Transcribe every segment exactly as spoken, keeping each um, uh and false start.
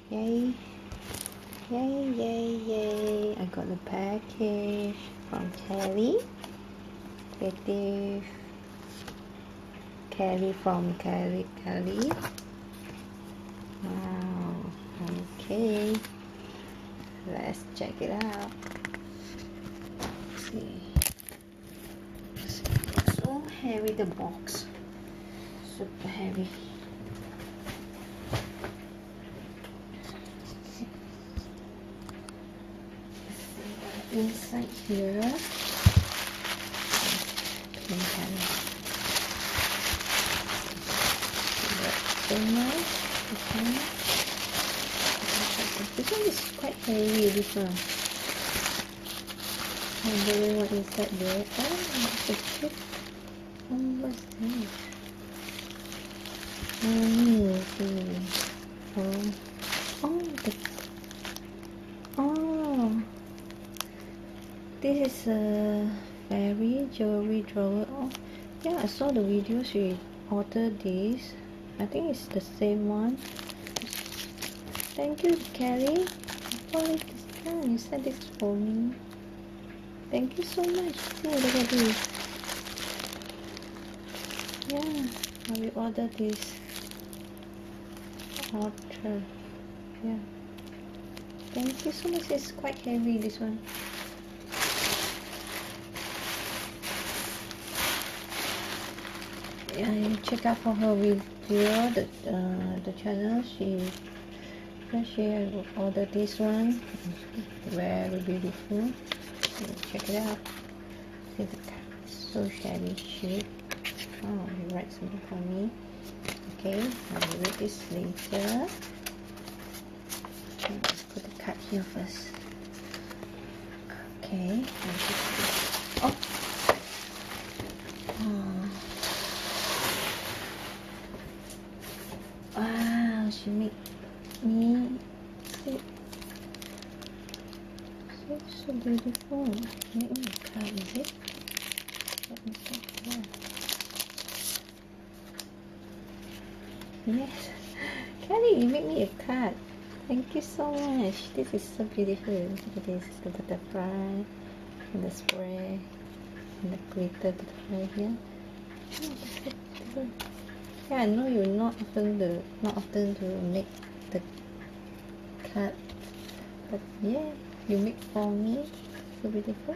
Yay! Yay! Yay! Yay! I got the package from Kelly. Creative Kelly from Kelly Kelly. Wow. Okay. Let's check it out. Let's see. Let's see. It's so heavy, the box. Super heavy. Inside here, pink color. So nice. This one. This one is quite heavy. This one. I'm wondering what is that there. Oh, it's a chip. Oh, what's this? Oh, see. Oh, oh, the. Oh. This is a fairy jewelry drawer. Oh, yeah, I saw the video. She ordered this. I think it's the same one. Thank you, Kelly. Oh, it's this one. You said this for me. Thank you so much. See, look at this. Yeah, I will order this. Order. Yeah. Thank you so much. It's quite heavy, this one. I check out for her video, the uh, the channel. She she ordered this one. Very beautiful. So check it out. See the so shabby shape. Oh, he writes something for me. Okay, I will read this later. Okay, let's put the card here first. Okay, oh. Oh. Wow, she made me see. So, so beautiful. Make me a card, is it? Let me see. Yeah. Yes. Kelly, you made me a card. Thank you so much. This is so beautiful. Look at this. The butterfly and the spray and the glitter butterfly here. Oh, that's so beautiful. Yeah, I know you're not often the not often to make the card, but yeah, you make for me. So beautiful.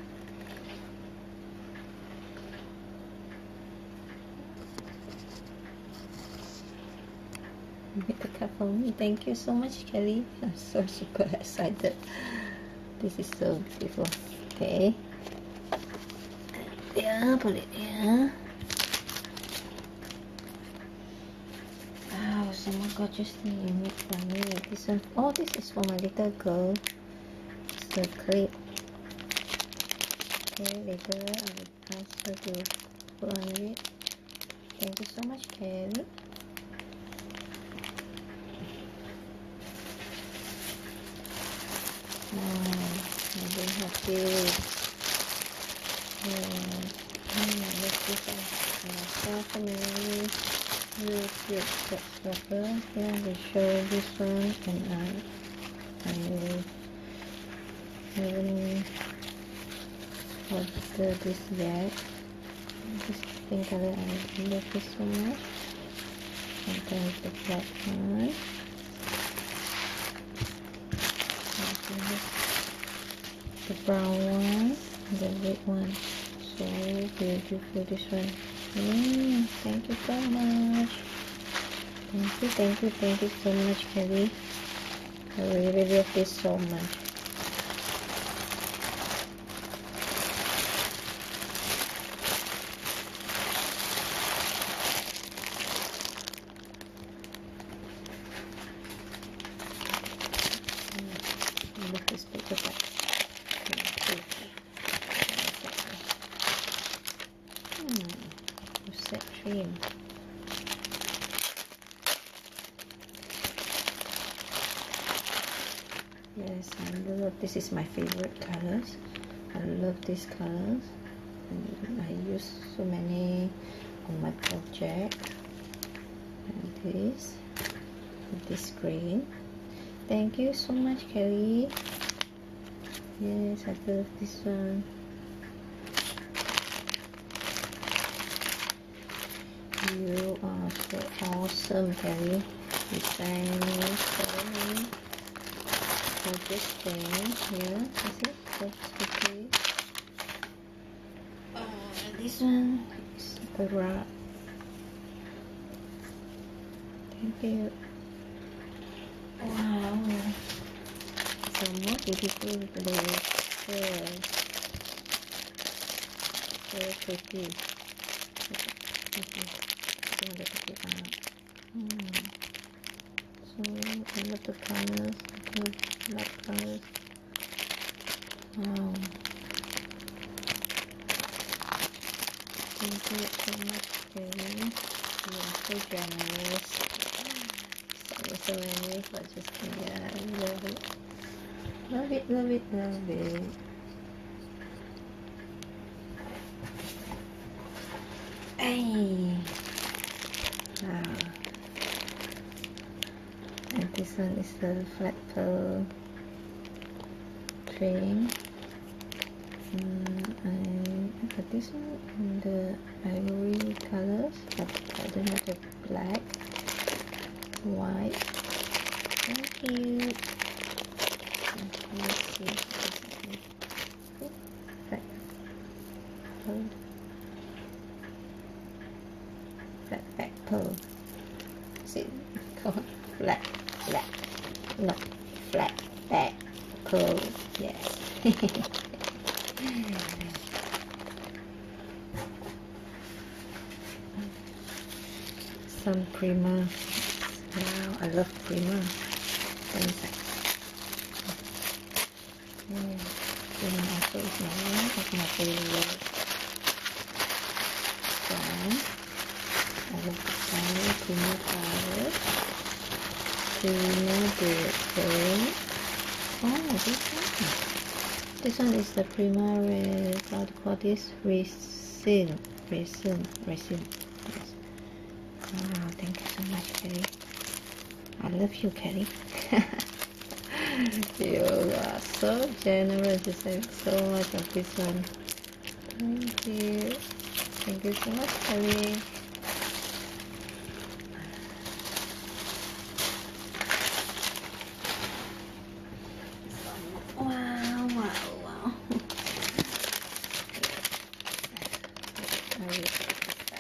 You make the card for me. Thank you so much, Kelly. I'm so super excited. This is so beautiful. Okay. Yeah, put it here. So my gorgeous thing you made for me. This one, oh, this is for my little girl. It's a clip. Okay, later I will ask her to put on it. Thank you so much, Kelly. Wow, I'm very happy. Yeah. Mm, let's do some for me. Really cute stepper. Yeah, they show this one, and I, I haven't ordered this yet. This pink color, I love this so much. And then the black one. The brown one, and the red one. So beautiful, this one. Mm, thank you so much. Thank you, thank you, thank you so much, Kelly. I really love this so much. I love this paper bag. Set trim. Yes, I love this. Is my favorite colors. I love these colors. And I use so many on my project. And this, this green. Thank you so much, Kelly. Yes, I love this one. You are so awesome, Kelly. You sang me so many gorgeous things. Yeah, is it? That's okay. Oh, this one is the wrap. Thank you. Wow. So more beautiful blue. Yes. So pretty. Okay. Hmm. So I love the colors, the black colors. Wow. Thank you so much, Kelly. You are so generous. So, so many for just me. Yeah, I love it. Love it, love it, love it. Hey. Wow. And this one is the flat pearl string. Mm, I got this one in the ivory colors, but I don't have the black, white. Thank you. Let's see. Flat pearl. Flat back pearl. See, called flat, flat, no, flat back pearl. Yes. Some primer. Wow, I love primer. Inside. Yeah. Primer also is my one of my favorite brand. I love the shiny primer powder. Primer the oh, this one. This one is the primer. Uh, how to call this? Resin. Resin. Resin. Yes. Wow, thank you so much, Kelly. I love you, Kelly. You are so generous. You sent so much of this one. Thank you. Thank you so much, Kelly. Wow, wow, wow. I will put this back.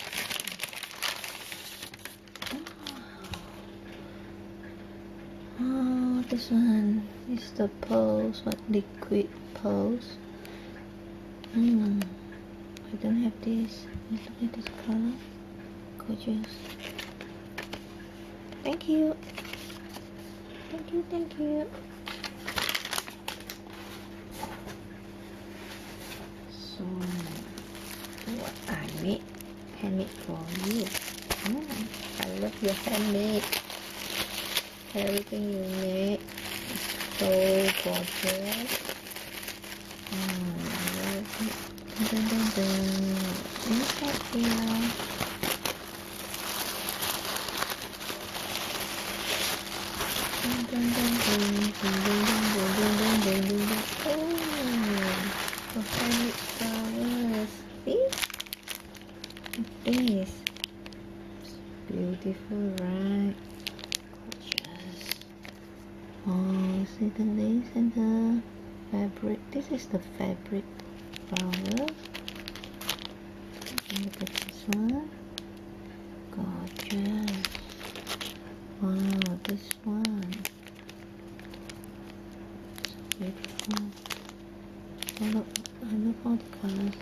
Oh, this one is the pearls, what liquid pearls. Hmm, I don't have this. Let's look at this color. Gorgeous. Thank you. Thank you, thank you. So, what I made, handmade for you. Mm, I love your handmade. Everything you make is so gorgeous. Mm, I love it. Dun, dun, dun. Inside here. Dun, dun, dun, dun, dun, dun, dun, dun, dun, dun, dun, dun. Oh, the handmade flowers. See? It is beautiful, right? Gorgeous. Oh, see the lace and the fabric. This is the fabric flower. Look at this one. Gorgeous. Wow, this one. So beautiful. I love, I love all the colors.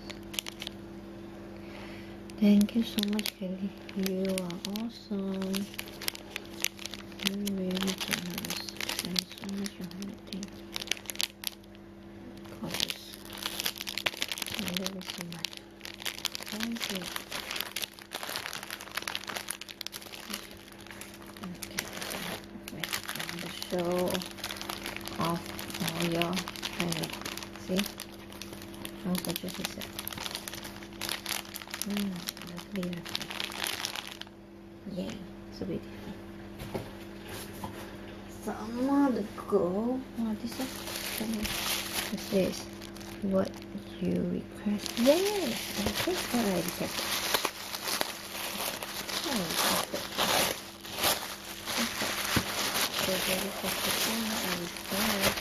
Thank you so much, Kelly. You are awesome. You're really generous. Thank you so much for everything. Gorgeous. I love it so much. Thank you. Okay, wait, I want to show off all your handmade. See? How gorgeous is it? Mm, lovely, lovely. Yeah, so beautiful. some more to go. Oh, this is what's this? What you request? Yes, okay, what I requested. I requested. Okay, so I requested one. I requested.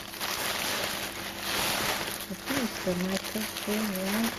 I think it's the microphone, right?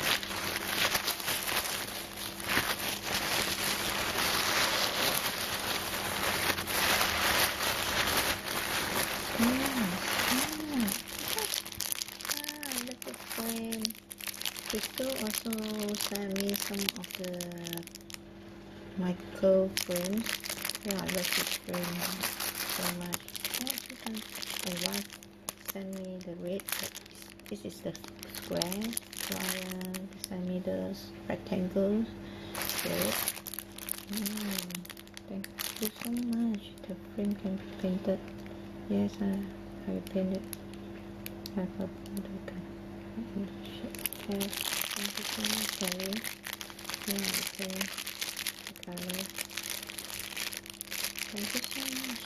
Crystal also sent me some of the micro frames. Yeah, I love this frame so much. Oh, she sent, my wife sent me the red. This is the square. Ryan sent me the rectangles. Red. Mm, thank you so much. The frame can be painted. Yes, I, I painted. I got the okay, thank you so much, Kelly. Yeah, okay, the color. Thank you so much.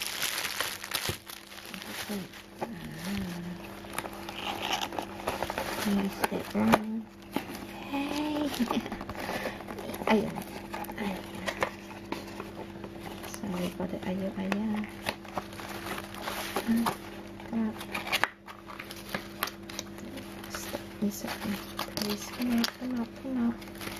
Okay. Ah. Yes, that one. Hey! Ayun. Ayun. Sorry for the ayun ayun. Ah, crap. Stop me a second. Please come out, come out, come out.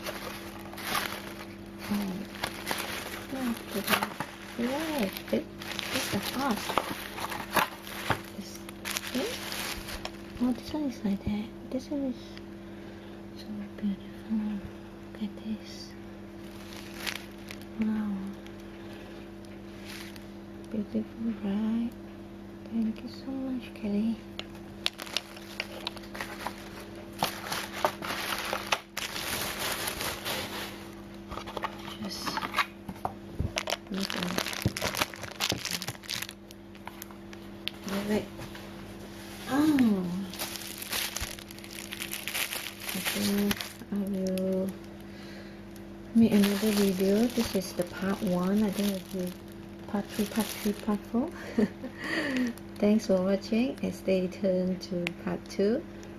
Oh. Yeah, yeah, it, it's the horse. This, this? Oh, this one is like that. This one is so beautiful. Look at this. Wow. Beautiful, right? Thank you so much, Kelly. Just look at it. Wait. Oh. I think I will make another video. This is the part one. I think it will be part three, part three, part four. Thanks for watching and stay tuned to part two.